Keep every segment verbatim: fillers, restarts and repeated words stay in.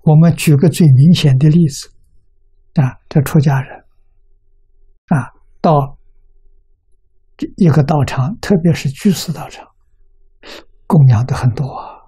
我们举个最明显的例子，啊，这出家人，啊，到一个道场，特别是居士道场，供养的很多啊，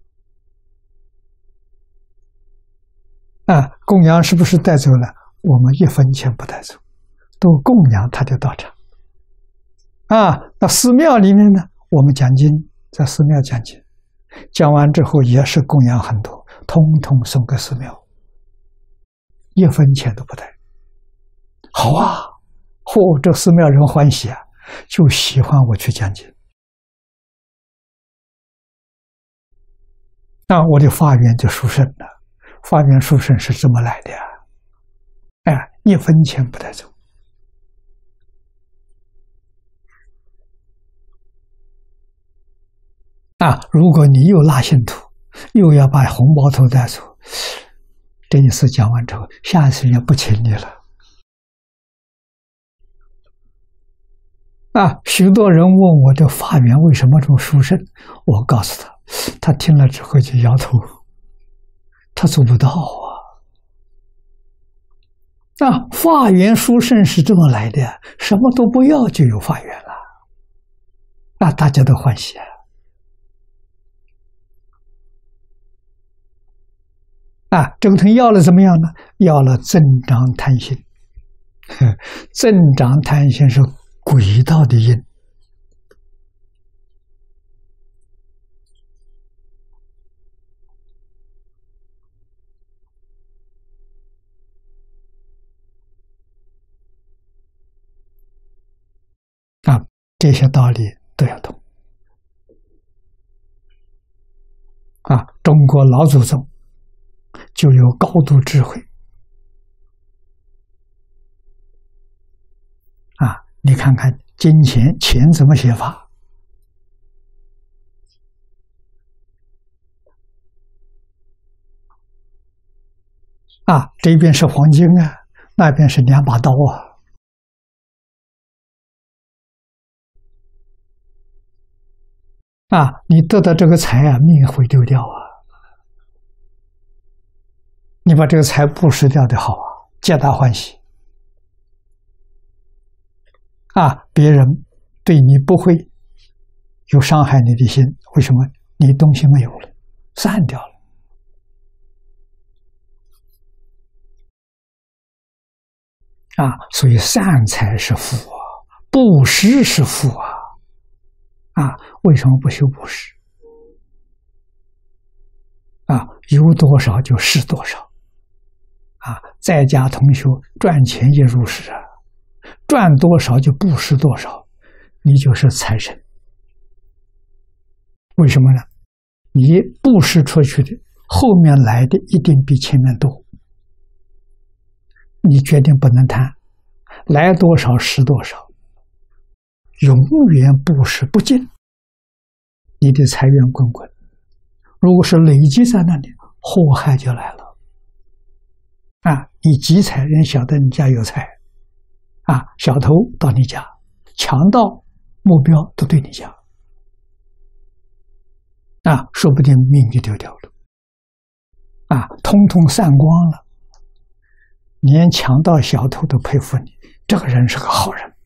啊，供养是不是带走了？我们一分钱不带走，都供养他的道场。啊，那寺庙里面呢，我们讲经，在寺庙讲经，讲完之后也是供养很多，通通送给寺庙，一分钱都不带。好啊，嚯，这寺庙人欢喜啊，就喜欢我去讲经。那我的法缘就殊胜了，法缘殊胜是这么来的呀，哎，一分钱不带走。啊，如果你又拉信徒，又要把红包头带走，这一次讲完之后，下一次也不请你了。啊，许多人问我这法缘为什么这么殊胜，我告诉他，他听了之后就摇头，他做不到啊。啊，法缘殊胜是这么来的，什么都不要就有法缘了，那大家都欢喜啊。啊，这个要了怎么样呢？要了增长贪心，增长贪心是轨道的因。啊，这些道理都要懂。啊，中国老祖宗就有高度智慧啊！你看看金钱钱怎么写法啊？这边是黄金啊，那边是两把刀啊！啊，你得到这个财啊，命会丢掉啊！你把这个财布施掉的好啊，皆大欢喜啊！别人对你不会有伤害你的心，为什么？你东西没有了，散掉了啊！所以善财是福啊，布施是福啊！啊，为什么不修布施？啊，有多少就施多少。啊，在家同修赚钱也如是啊，赚多少就布施多少，你就是财神。为什么呢？你布施出去的，后面来的一定比前面多。你决定不能贪，来多少施多少，永远布施不尽，你的财源滚滚。如果是累积在那里，祸害就来了。啊，你积财，人晓得你家有财，啊，小偷到你家，强盗目标都对你家，啊，说不定命就丢掉了，啊，通通散光了，连强盗小偷都佩服你，这个人是个好人，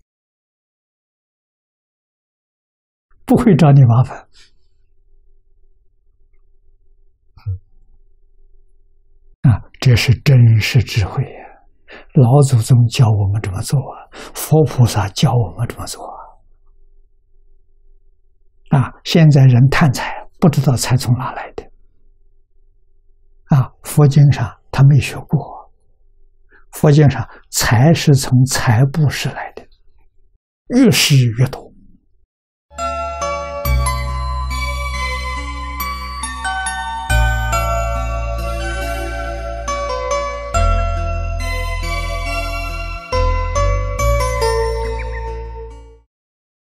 不会找你麻烦。啊，这是真实智慧呀！老祖宗教我们这么做啊，佛菩萨教我们这么做啊。啊，现在人贪财，不知道财从哪来的。啊，佛经上他没学过，佛经上财是从财布施来的，越施越多。